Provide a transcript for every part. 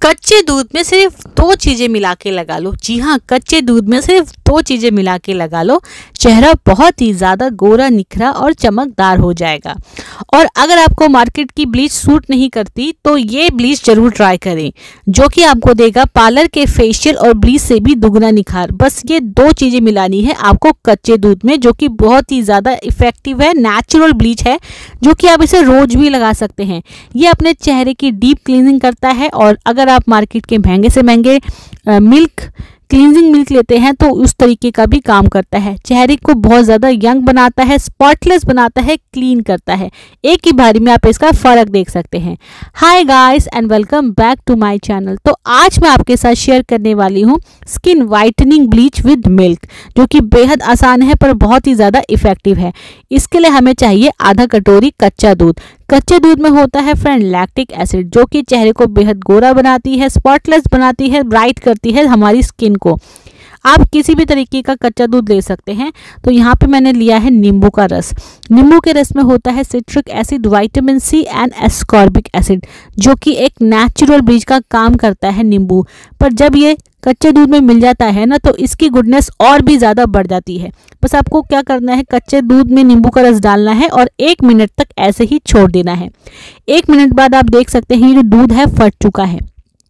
कच्चे दूध में सिर्फ 2 चीजें मिला के लगा लो। जी हाँ, कच्चे दूध में सिर्फ 2 चीजें मिला के लगा लो, चेहरा बहुत ही ज्यादा गोरा निखरा और चमकदार हो जाएगा। और अगर आपको मार्केट की ब्लीच सूट नहीं करती तो ये ब्लीच जरूर ट्राई करें, जो कि आपको देगा पार्लर के फेशियल और ब्लीच से भी दुगना निखार। बस ये 2 चीजें मिलानी है आपको कच्चे दूध में, जो कि बहुत ही ज्यादा इफेक्टिव है, नेचुरल ब्लीच है, जो कि आप इसे रोज भी लगा सकते हैं। ये अपने चेहरे की डीप क्लीनिंग करता है। और अगर आप मार्केट के महंगे से महंगे मिल्क क्लींजिंग मिल्क लेते हैं तो उस तरीके का भी काम करता है। चेहरे को बहुत ज़्यादा यंग बनाता है, स्पॉटलेस बनाता है, क्लीन करता है। एक ही बारी में आप इसका फ़र्क देख सकते हैं। Hi guys and welcome back to my channel. तो आज मैं आपके साथ शेयर करने वाली हूँ skin whitening bleach with milk, जो कि बेहद आसान है पर बहुत ही ज़्यादा इफेक्टिव है। इसके लिए हमें चाहिए आधा कटोरी कच्चा दूध। कच्चे दूध में होता है फ्रेंड लैक्टिक एसिड, जो कि चेहरे को बेहद गोरा बनाती है, स्पॉटलेस बनाती है, ब्राइट करती है हमारी स्किन को। आप किसी भी तरीके का कच्चा दूध ले सकते हैं। तो यहाँ पे मैंने लिया है नींबू का रस। नींबू के रस में होता है citric acid, vitamin C and ascorbic acid, जो कि एक नेचुरल ब्लीच का काम करता है नींबू। पर जब ये कच्चे दूध में मिल जाता है ना, तो इसकी गुडनेस और भी ज़्यादा बढ़ जाती है। बस आपको क्या करना है, कच्चे दूध में नींबू का रस डालना है और 1 मिनट तक ऐसे ही छोड़ देना है। 1 मिनट बाद आप देख सकते हैं ये जो दूध है फट चुका है,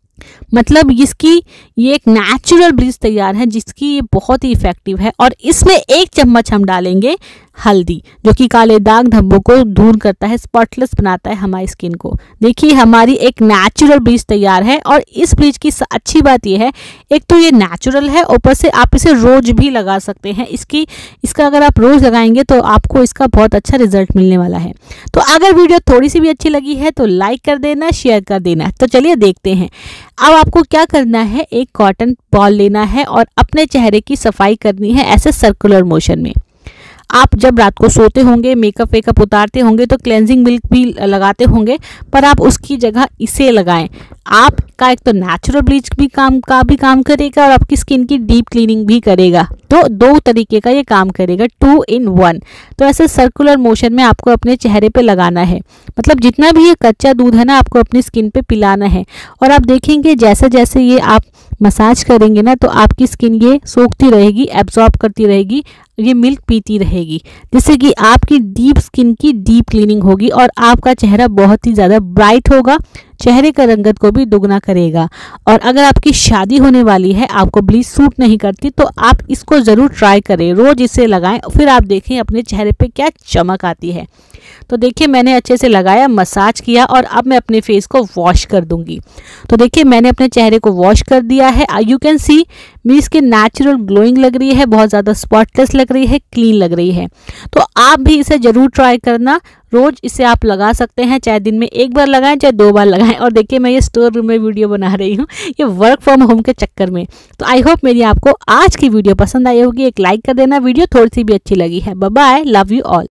मतलब इसकी ये एक नेचुरल ब्लीच तैयार है, जिसकी ये बहुत ही इफेक्टिव है। और इसमें 1 चम्मच हम डालेंगे हल्दी, जो कि काले दाग धब्बों को दूर करता है, स्पॉटलेस बनाता है हमारी स्किन को। देखिए हमारी एक नेचुरल ब्लीच तैयार है। और इस ब्लीच की अच्छी बात यह है, एक तो ये नेचुरल है, ऊपर से आप इसे रोज भी लगा सकते हैं। इसका अगर आप रोज लगाएंगे तो आपको इसका बहुत अच्छा रिजल्ट मिलने वाला है। तो अगर वीडियो थोड़ी सी भी अच्छी लगी है तो लाइक कर देना, शेयर कर देना। तो चलिए देखते हैं। अब आपको क्या करना है, एक कॉटन बॉल लेना है और अपने चेहरे की सफाई करनी है ऐसे सर्कुलर मोशन में। आप जब रात को सोते होंगे, मेकअप वेकअप उतारते होंगे तो क्लेंजिंग मिल्क भी लगाते होंगे, पर आप उसकी जगह इसे लगाएं। आपका एक तो नेचुरल ब्लीच भी काम करेगा और आपकी स्किन की डीप क्लीनिंग भी करेगा। तो 2 तरीके का ये काम करेगा, 2 in 1। तो ऐसे सर्कुलर मोशन में आपको अपने चेहरे पे लगाना है, मतलब जितना भी ये कच्चा दूध है ना, आपको अपनी स्किन पे पिलाना है। और आप देखेंगे जैसे जैसे ये आप मसाज करेंगे ना, तो आपकी स्किन ये सोखती रहेगी, एब्जॉर्ब करती रहेगी, ये मिल्क पीती रहेगी, जिससे कि आपकी डीप स्किन की डीप क्लीनिंग होगी और आपका चेहरा बहुत ही ज़्यादा ब्राइट होगा, चेहरे का रंगत को भी दुगना करेगा। और अगर आपकी शादी होने वाली है, आपको ब्लीच सूट नहीं करती, तो आप इसको ज़रूर ट्राई करें, रोज़ इसे लगाएं, फिर आप देखें अपने चेहरे पे क्या चमक आती है। तो देखिए मैंने अच्छे से लगाया, मसाज किया और अब मैं अपने फेस को वॉश कर दूंगी। तो देखिए मैंने अपने चेहरे को वॉश कर दिया है। यू कैन सी मेरी स्किन नेचुरल ग्लोइंग लग रही है, बहुत ज़्यादा स्पॉटलेस लग रही है, क्लीन लग रही है। तो आप भी इसे ज़रूर ट्राई करना, रोज़ इसे आप लगा सकते हैं, चाहे दिन में 1 बार लगाएं चाहे 2 बार लगाएं। और देखिए मैं ये स्टोर रूम में वीडियो बना रही हूँ, ये वर्क फ्रॉम होम के चक्कर में। तो आई होप मेरी आपको आज की वीडियो पसंद आई होगी। एक लाइक कर देना, वीडियो थोड़ी सी भी अच्छी लगी है। Bye bye, love you all.